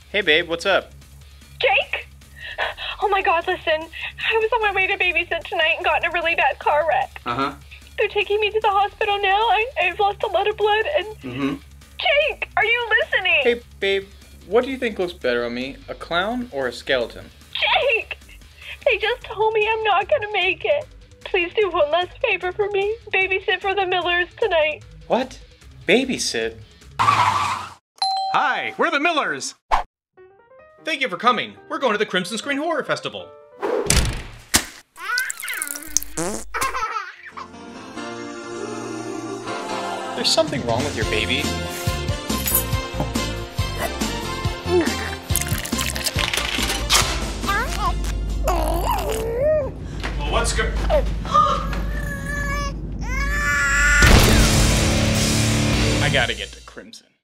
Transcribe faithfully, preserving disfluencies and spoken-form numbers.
Hey babe, what's up? Jake? Oh my god, listen. I was on my way to babysit tonight and got in a really bad car wreck. Uh-huh. They're taking me to the hospital now. I, I've lost a lot of blood and... Mm-hmm. Jake, are you listening? Hey babe, what do you think looks better on me? A clown or a skeleton? Jake! They just told me I'm not gonna make it. Please do one last favor for me. Babysit for the Millers tonight. What? Babysit? Hi, we're the Millers! Thank you for coming. We're going to the Crimson Screen Horror Festival. There's something wrong with your baby. Well, what's go- I gotta get to Crimson.